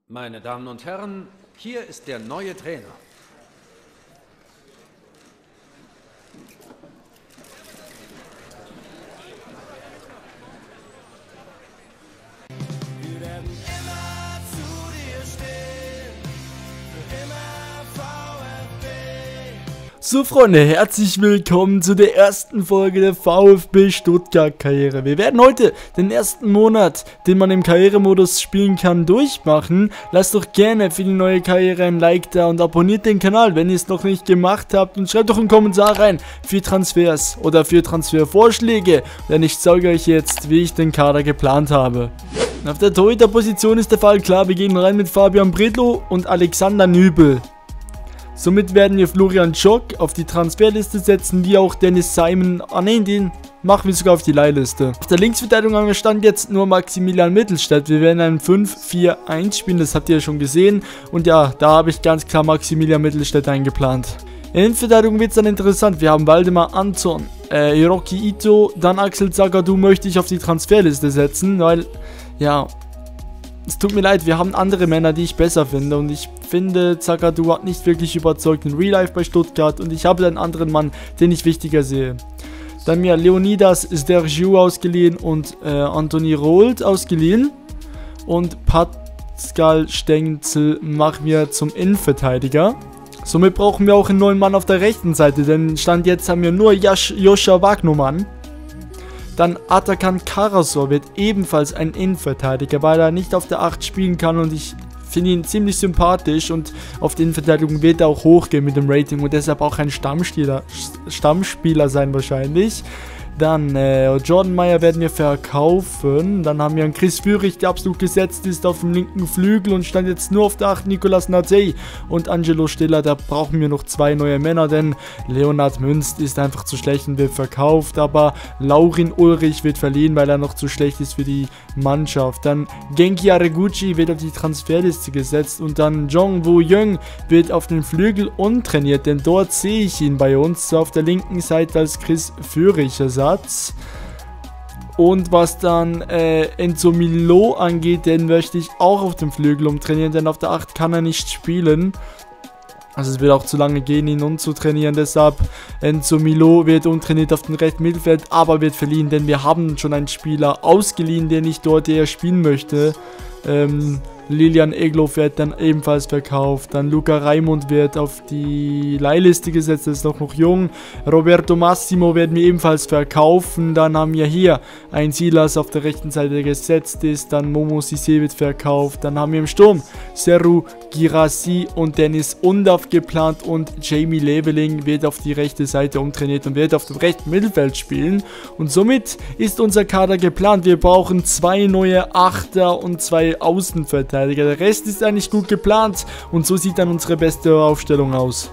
Meine Damen und Herren, hier ist der neue Trainer. Wir werden immer zu dir stehen, für immer VfB. So Freunde, herzlich willkommen zu der ersten Folge der VfB Stuttgart Karriere. Wir werden heute den ersten Monat, den man im Karrieremodus spielen kann, durchmachen. Lasst doch gerne für die neue Karriere ein Like da und abonniert den Kanal, wenn ihr es noch nicht gemacht habt. Und schreibt doch einen Kommentar rein für Transfers oder für Transfervorschläge, denn ich zeige euch jetzt, wie ich den Kader geplant habe. Auf der Torhüterposition ist der Fall klar, wir gehen rein mit Fabian Bredlow und Alexander Nübel. Somit werden wir Florian Schock auf die Transferliste setzen, wie auch Dennis Simon. Den machen wir sogar auf die Leihliste. Auf der Linksverteidigung haben wir Stand jetzt nur Maximilian Mittelstädt. Wir werden ein 5-4-1 spielen, das habt ihr ja schon gesehen. Und ja, da habe ich ganz klar Maximilian Mittelstädt eingeplant. In der Innenverteidigung wird es dann interessant. Wir haben Waldemar Anton, Hiroki Ito, dann Axel Zagadou möchte ich auf die Transferliste setzen, weil, ja, es tut mir leid, wir haben andere Männer, die ich besser finde und ich finde, Zagadou hat nicht wirklich überzeugt in Real Life bei Stuttgart und ich habe einen anderen Mann, den ich wichtiger sehe. Dann mir Leonidas Stergiou ausgeliehen und Anthony Rold ausgeliehen und Pascal Stenzel machen wir zum Innenverteidiger. Somit brauchen wir auch einen neuen Mann auf der rechten Seite, denn Stand jetzt haben wir nur Joscha Wagnumann. Dann Atakan Karasor wird ebenfalls ein Innenverteidiger, weil er nicht auf der 8 spielen kann und ich finde ihn ziemlich sympathisch und auf die Innenverteidigung wird er auch hochgehen mit dem Rating und deshalb auch ein Stammspieler sein wahrscheinlich. Dann Jordan Meyer werden wir verkaufen. Dann haben wir einen Chris Führig, der absolut gesetzt ist auf dem linken Flügel und stand jetzt nur auf der 8 Nicolas Natey und Angelo Stiller. Da brauchen wir noch 2 neue Männer, denn Leonhard Münst ist einfach zu schlecht und wird verkauft. Aber Laurin Ulrich wird verliehen, weil er noch zu schlecht ist für die Mannschaft. Dann Genki Areguchi wird auf die Transferliste gesetzt und dann Jong Woo-Young wird auf den Flügel untrainiert, denn dort sehe ich ihn bei uns, so auf der linken Seite als Chris Führig Ersatz. Und was dann Enzo Milo angeht, den möchte ich auch auf dem Flügel umtrainieren, denn auf der 8 kann er nicht spielen. Also es wird auch zu lange gehen, ihn umzutrainieren, deshalb Enzo Milo wird untrainiert auf dem rechten Mittelfeld, aber wird verliehen, denn wir haben schon einen Spieler ausgeliehen, den ich dort eher spielen möchte. Lilian Egloff wird dann ebenfalls verkauft. Dann Luca Raimund wird auf die Leihliste gesetzt, ist noch jung. Roberto Massimo werden wir ebenfalls verkaufen. Dann haben wir hier einen Silas auf der rechten Seite, der gesetzt ist. Dann Momo Sissé wird verkauft. Dann haben wir im Sturm Serhou Guirassy und Dennis Undav geplant. Und Jamie Leveling wird auf die rechte Seite umtrainiert und wird auf dem rechten Mittelfeld spielen. Und somit ist unser Kader geplant. Wir brauchen 2 neue Achter und 2 Außenverteidiger. Der Rest ist eigentlich gut geplant und so sieht dann unsere beste Aufstellung aus.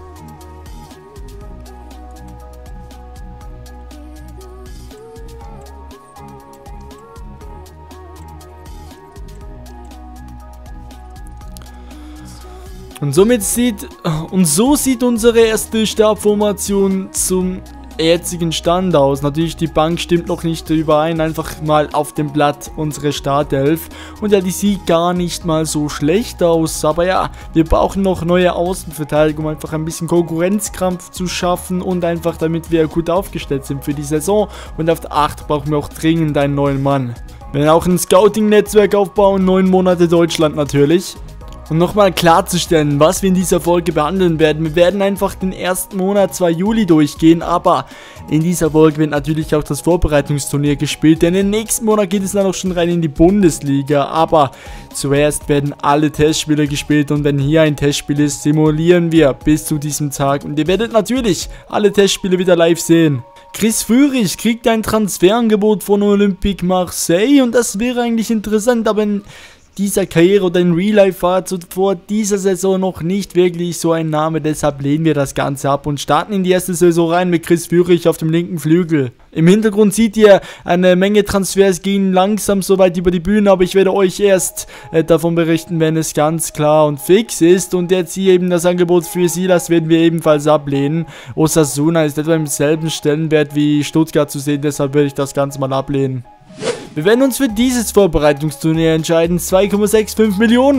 Und so sieht unsere erste Stabformation zum jetzigen Stand aus. Natürlich, die Bank stimmt noch nicht überein, einfach mal auf dem Blatt unsere Startelf. Und ja, die sieht gar nicht mal so schlecht aus, aber ja, wir brauchen noch neue Außenverteidigung, um einfach ein bisschen Konkurrenzkampf zu schaffen und einfach damit wir gut aufgestellt sind für die Saison. Und auf der 8 brauchen wir auch dringend einen neuen Mann. Wir werden auch ein Scouting-Netzwerk aufbauen, 9 Monate Deutschland natürlich. Und nochmal klarzustellen, was wir in dieser Folge behandeln werden. Wir werden einfach den ersten Monat, 2 Juli durchgehen, aber in dieser Folge wird natürlich auch das Vorbereitungsturnier gespielt, denn im nächsten Monat geht es dann auch schon rein in die Bundesliga, aber zuerst werden alle Testspiele gespielt und wenn hier ein Testspiel ist, simulieren wir bis zu diesem Tag und ihr werdet natürlich alle Testspiele wieder live sehen. Chris Führig kriegt ein Transferangebot von Olympique Marseille und das wäre eigentlich interessant, aber in dieser Karriere oder in Real Life war vor dieser Saison noch nicht wirklich so ein Name, deshalb lehnen wir das Ganze ab und starten in die erste Saison rein mit Chris Führig auf dem linken Flügel. Im Hintergrund seht ihr, eine Menge Transfers gehen langsam soweit über die Bühne, aber ich werde euch erst davon berichten, wenn es ganz klar und fix ist. Und jetzt hier eben das Angebot für Silas werden wir ebenfalls ablehnen. Osasuna ist etwa im selben Stellenwert wie Stuttgart zu sehen, deshalb werde ich das Ganze mal ablehnen. Wir werden uns für dieses Vorbereitungsturnier entscheiden. 2,65 Millionen.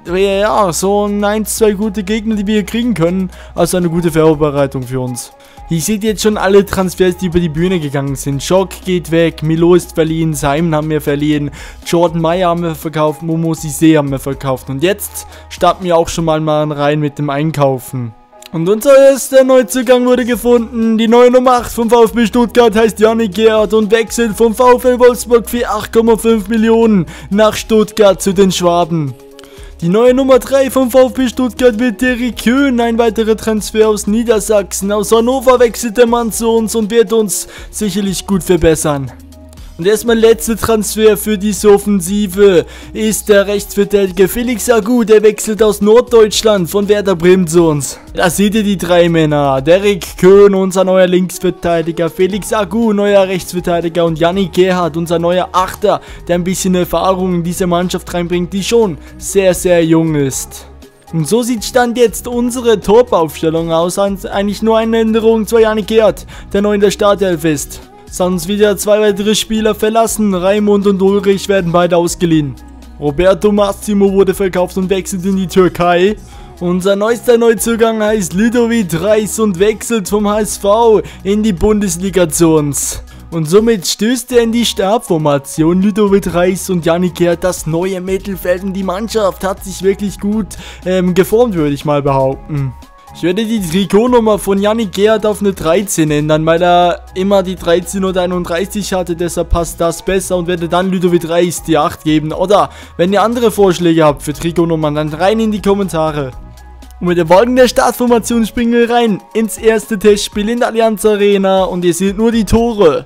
ja, so ein, zwei gute Gegner, die wir hier kriegen können. Also eine gute Vorbereitung für uns. Ihr seht jetzt schon alle Transfers, die über die Bühne gegangen sind. Schock geht weg, Milo ist verliehen, Simon haben wir verliehen, Jordan Meyer haben wir verkauft, Momo Sissé haben wir verkauft. Und jetzt starten wir auch schon mal rein mit dem Einkaufen. Und unser erster Neuzugang wurde gefunden. Die neue Nummer 8 vom VfB Stuttgart heißt Yannick Gerhardt und wechselt vom VfL Wolfsburg für 8,5 Millionen nach Stuttgart zu den Schwaben. Die neue Nummer 3 vom VfB Stuttgart wird Derrick Köhn, ein weiterer Transfer aus Niedersachsen. Aus Hannover wechselt der Mann zu uns und wird uns sicherlich gut verbessern. Und erstmal letzter Transfer für diese Offensive ist der Rechtsverteidiger Felix Agu, der wechselt aus Norddeutschland von Werder Bremen zu uns. Da seht ihr die drei Männer, Derrick Köhn, unser neuer Linksverteidiger, Felix Agu, neuer Rechtsverteidiger und Yannick Gerhardt, unser neuer Achter, der ein bisschen Erfahrung in diese Mannschaft reinbringt, die schon sehr, sehr jung ist. Und so sieht Stand jetzt unsere Top-Aufstellung aus, eigentlich nur eine Änderung zu Yannick Gerhardt, der neu in der Startelf ist. Sonst wieder zwei weitere Spieler verlassen, Raimund und Ulrich werden beide ausgeliehen. Roberto Massimo wurde verkauft und wechselt in die Türkei. Unser neuester Neuzugang heißt Ludovic Reis und wechselt vom HSV in die Bundesliga zu uns. Und somit stößt er in die Stabformation. Ludovic Reis und Yannick Gerhardt, das neue Mittelfeld, und die Mannschaft hat sich wirklich gut geformt, würde ich mal behaupten. Ich werde die Trikotnummer von Yannick Gerhardt auf eine 13 ändern, weil er immer die 13 oder 31 hatte, deshalb passt das besser, und werde dann Ludovic Reis die 8 geben. Oder wenn ihr andere Vorschläge habt für Trikotnummern, dann rein in die Kommentare. Und mit der folgenden Startformation springen wir rein ins erste Testspiel in der Allianz Arena und ihr seht nur die Tore.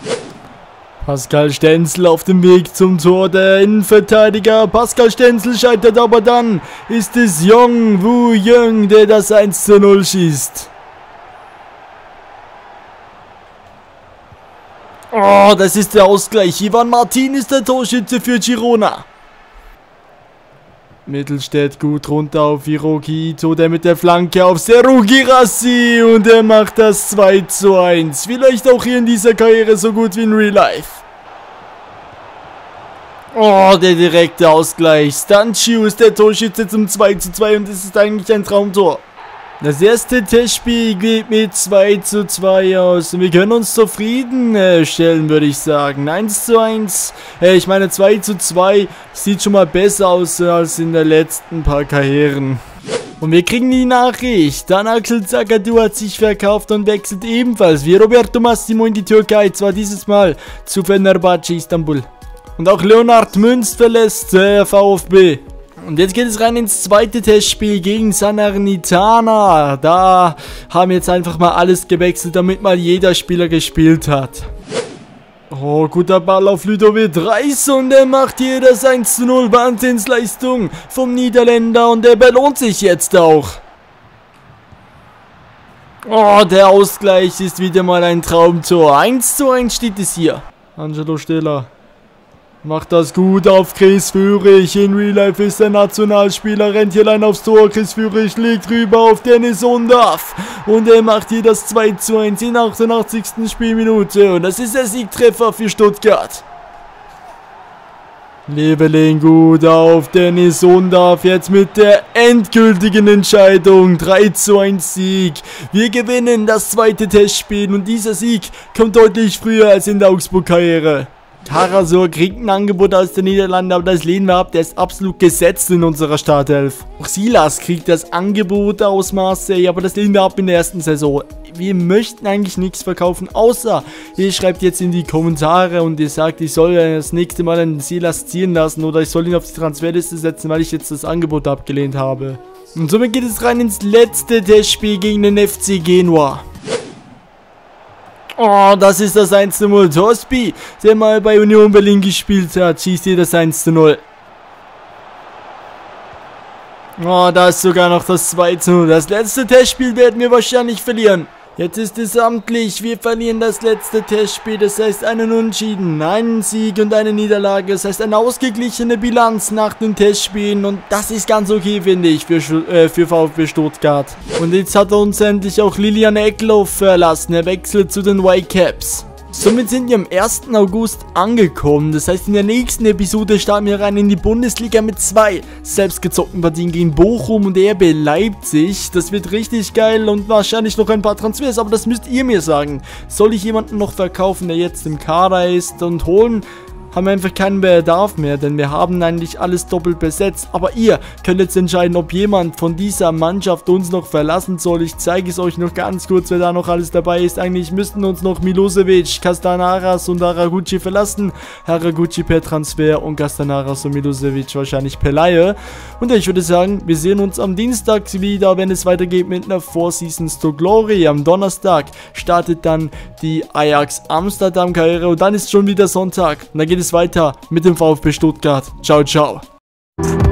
Pascal Stenzel auf dem Weg zum Tor, der Innenverteidiger. Pascal Stenzel scheitert, aber dann ist es Yong Woo Young, der das 1:0 schießt. Oh, das ist der Ausgleich. Ivan Martin ist der Torschütze für Girona. Mittelstädt gut runter auf Hiroki Ito, der mit der Flanke auf Serhou Guirassy, und er macht das 2:1. Vielleicht auch hier in dieser Karriere so gut wie in Real Life. Oh, der direkte Ausgleich. Stanchiu ist der Torschütze zum 2:2 und es ist eigentlich ein Traumtor. Das erste Testspiel geht mit 2:2 aus und wir können uns zufrieden stellen, würde ich sagen. 1:1, ich meine 2:2 sieht schon mal besser aus als in den letzten paar Karrieren. Und wir kriegen die Nachricht, dann Axel Zagadou hat sich verkauft und wechselt ebenfalls wie Roberto Massimo in die Türkei, zwar dieses Mal zu Fenerbahce Istanbul. Und auch Leonard Münz verlässt VfB. Und jetzt geht es rein ins zweite Testspiel gegen Salernitana. Da haben jetzt einfach mal alles gewechselt, damit mal jeder Spieler gespielt hat. Oh, guter Ball auf Ludovic Reis und er macht hier das 1:0. Wahnsinnsleistung vom Niederländer und der belohnt sich jetzt auch. Oh, der Ausgleich ist wieder mal ein Traumtor. 1:1 steht es hier. Angelo Stiller macht das gut auf Chris Führig. In Real Life ist der Nationalspieler, rennt hier allein aufs Tor. Chris Führig legt rüber auf Dennis Undaff. Und er macht hier das 2:1 in 88. Spielminute. Und das ist der Siegtreffer für Stuttgart. Leveling gut auf Dennis Undaff. Jetzt mit der endgültigen Entscheidung. 3:1 Sieg. Wir gewinnen das zweite Testspiel. Und dieser Sieg kommt deutlich früher als in der Augsburg-Karriere. Karasor kriegt ein Angebot aus den Niederlanden, aber das lehnen wir ab, der ist absolut gesetzt in unserer Startelf. Auch Silas kriegt das Angebot aus Marseille, aber das lehnen wir ab in der ersten Saison. Wir möchten eigentlich nichts verkaufen, außer ihr schreibt jetzt in die Kommentare und ihr sagt, ich soll das nächste Mal einen Silas ziehen lassen oder ich soll ihn auf die Transferliste setzen, weil ich jetzt das Angebot abgelehnt habe. Und somit geht es rein ins letzte Testspiel gegen den FC Genua. Oh, das ist das 1:0. Torsby, der mal bei Union Berlin gespielt hat, schießt hier das 1:0. Oh, da ist sogar noch das 2:0. Das letzte Testspiel werden wir wahrscheinlich verlieren. Jetzt ist es amtlich, wir verlieren das letzte Testspiel, das heißt einen Unentschieden, einen Sieg und eine Niederlage, das heißt eine ausgeglichene Bilanz nach den Testspielen und das ist ganz okay, finde ich, für VfB Stuttgart. Und jetzt hat uns endlich auch Lilian Eckloff verlassen, er wechselt zu den Whitecaps. Somit sind wir am 1. August angekommen. Das heißt, in der nächsten Episode starten wir rein in die Bundesliga mit 2 selbstgezockten Partien gegen Bochum und RB Leipzig. Das wird richtig geil und wahrscheinlich noch ein paar Transfers, aber das müsst ihr mir sagen. Soll ich jemanden noch verkaufen, der jetzt im Kader ist, und holen? Haben wir einfach keinen Bedarf mehr, denn wir haben eigentlich alles doppelt besetzt. Aber ihr könnt jetzt entscheiden, ob jemand von dieser Mannschaft uns noch verlassen soll. Ich zeige es euch noch ganz kurz, wer da noch alles dabei ist. Eigentlich müssten uns noch Milosevic, Castanaras und Haraguchi verlassen. Haraguchi per Transfer und Castanaras und Milosevic wahrscheinlich per Leihe. Und ich würde sagen, wir sehen uns am Dienstag wieder, wenn es weitergeht mit einer Four Seasons to Glory. Am Donnerstag startet dann die Ajax Amsterdam Karriere und dann ist schon wieder Sonntag. Und dann geht es weiter mit dem VfB Stuttgart. Ciao, ciao.